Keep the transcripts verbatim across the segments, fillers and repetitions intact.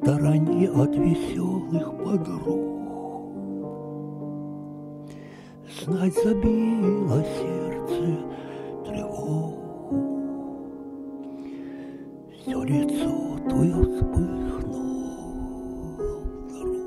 стороне от веселых подруг. Знать забило сердце тревогу, все лицо твое вспыхнуло вдруг.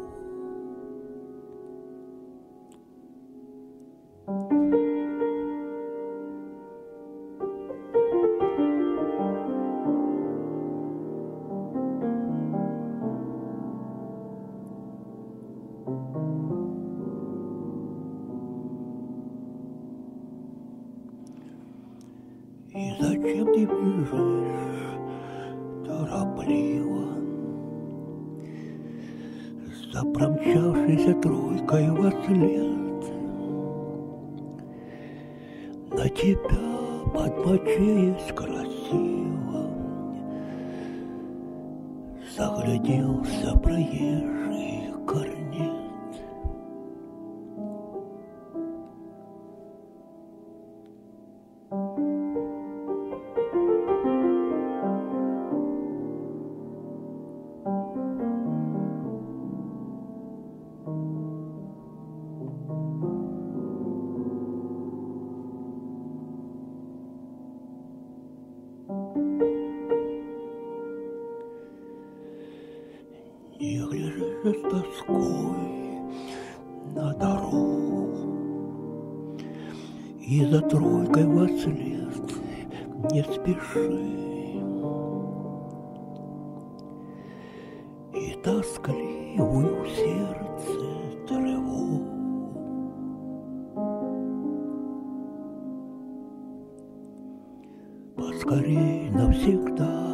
И зачем ты бежишь торопливо за промчавшейся тройкой во след? На тебя подмочеясь красиво загляделся проезжий корнет. Не глядишь с тоской на дорогу, и за тройкой во след не спеши. И тоскливую в сердце тревогу поскорей навсегда